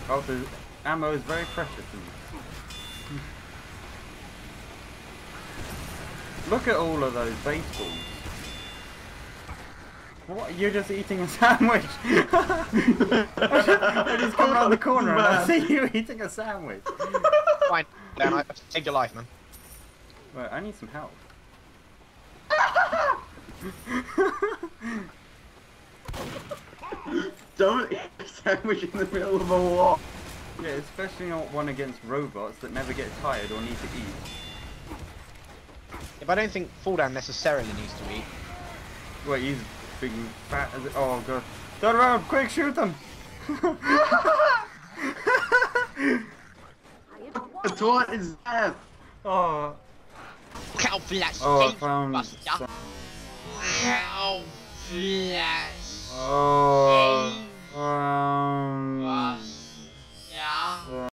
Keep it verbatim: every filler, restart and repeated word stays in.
Also, ammo is very precious in this. Look at all of those baseballs. What? You're just eating a sandwich! I just come around the corner and I see you eating a sandwich. Fine, Dan, I've saved your life, man. Wait, I need some help. Don't eat a sandwich in the middle of a war. Yeah, especially not one against robots that never get tired or need to eat. If I don't think Fall Down necessarily needs to eat. Wait, he's big and fat as it. Oh god. Turn around, quick, shoot them! It's what is that? Oh. Cow flash. Oh, I found. Buster. Cow flash. Oh. Um.